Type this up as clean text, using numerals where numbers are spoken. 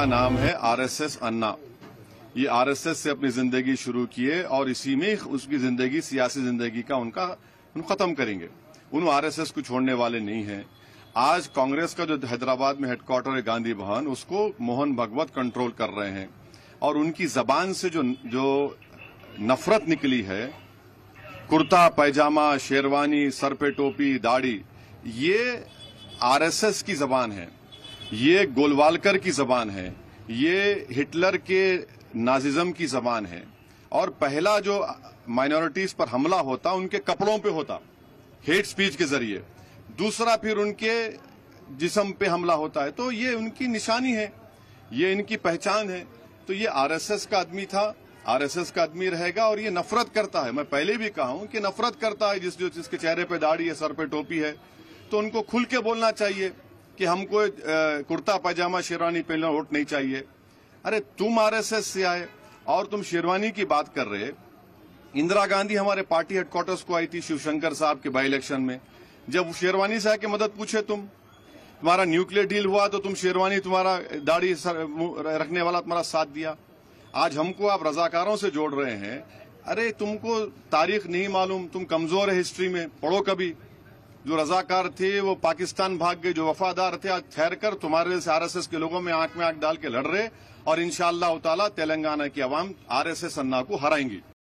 का नाम है आरएसएस अन्ना। ये आरएसएस से अपनी जिंदगी शुरू किए और इसी में उसकी जिंदगी, सियासी जिंदगी का उन खत्म करेंगे। उन आरएसएस को छोड़ने वाले नहीं हैं। आज कांग्रेस का जो हैदराबाद में हेडक्वार्टर है गांधी भवन, उसको मोहन भागवत कंट्रोल कर रहे हैं और उनकी जबान से जो नफरत निकली है, कुर्ता पैजामा, शेरवानी, सर पे टोपी, दाढ़ी, ये आरएसएस की जबान है, ये गोलवालकर की जबान है, ये हिटलर के नाजिज्म की जबान है। और पहला जो माइनॉरिटीज पर हमला होता उनके कपड़ों पे होता, हेट स्पीच के जरिए। दूसरा फिर उनके जिस्म पे हमला होता है। तो ये उनकी निशानी है, ये इनकी पहचान है। तो ये आरएसएस का आदमी था, आरएसएस का आदमी रहेगा और ये नफरत करता है। मैं पहले भी कहा हूं कि नफरत करता है जिसके चेहरे पे दाढ़ी है, सर पे टोपी है। तो उनको खुल के बोलना चाहिए कि हमको कुर्ता पैजामा शेरवानी पहनना वोट नहीं चाहिए। अरे तुम आरएसएस से आए और तुम शेरवानी की बात कर रहे। इंदिरा गांधी हमारे पार्टी हेडक्वार्टर्स को आई थी शिवशंकर साहब के बाई इलेक्शन में, जब शेरवानी से आके मदद पूछे तुम्हारा न्यूक्लियर डील हुआ तो तुम शेरवानी, तुम्हारा दाढ़ी रखने वाला तुम्हारा साथ दिया। आज हमको आप रजाकारों से जोड़ रहे हैं। अरे तुमको तारीख नहीं मालूम, तुम कमजोर है हिस्ट्री में, पढ़ो कभी। जो रजाकार थे वो पाकिस्तान भाग गए, जो वफादार थे आज ठहर कर तुम्हारे जैसे आरएसएस के लोगों में आंख डाल के लड़ रहे और इंशाअल्लाह ताला तेलंगाना की आवाम आरएसएस अन्ना को हराएंगी।